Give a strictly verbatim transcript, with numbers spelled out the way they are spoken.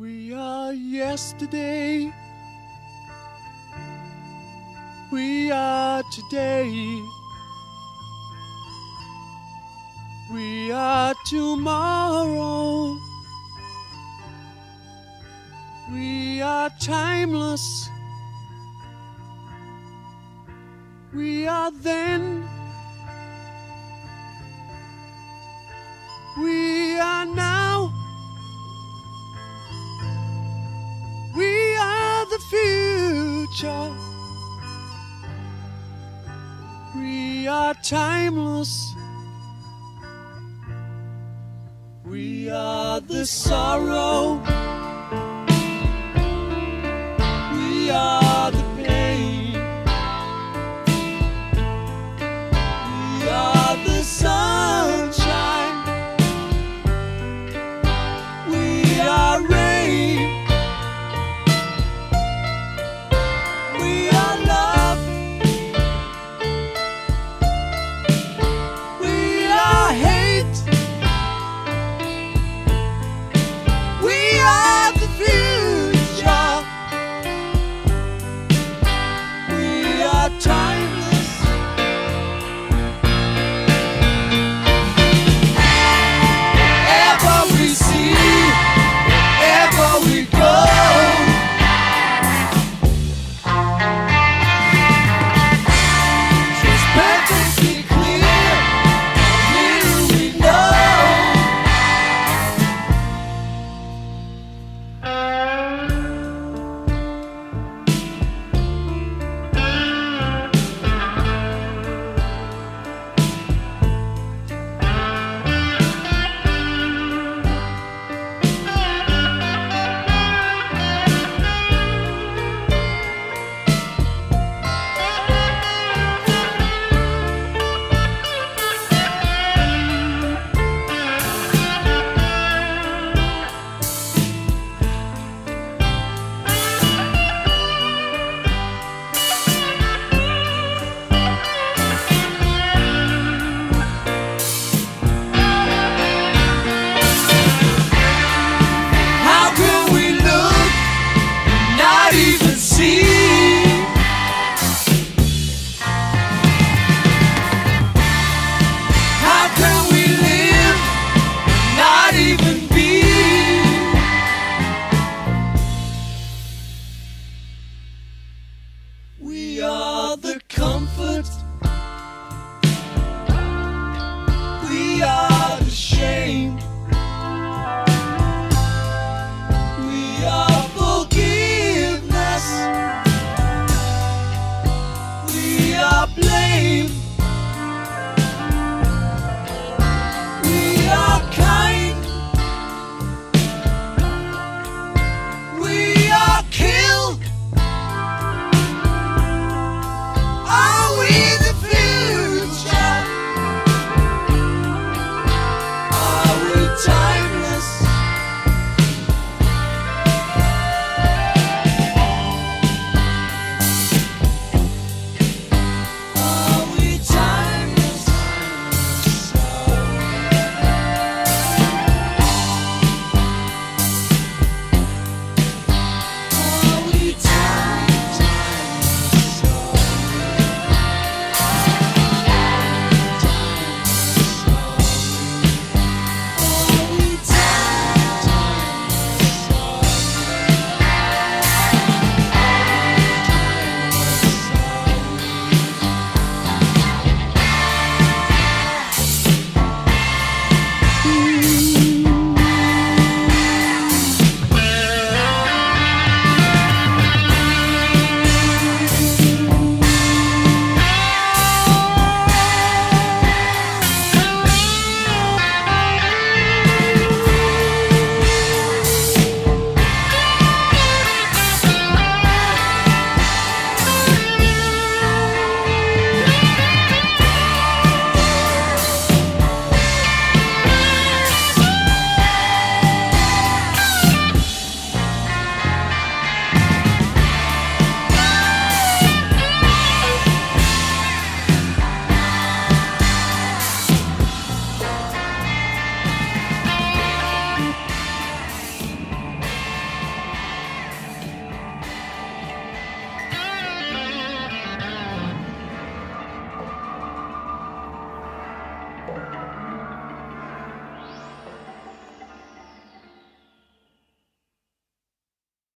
We are yesterday. We are today. We are tomorrow. We are timeless. We are then. We are now. We are the future. We are timeless. We are the sorrow. We are the pain. We are the sunshine. We are rain. We are love. We are hate. We are the future. We are timeless. Ever we see, ever we go. Just perfectly clear, little we know. We are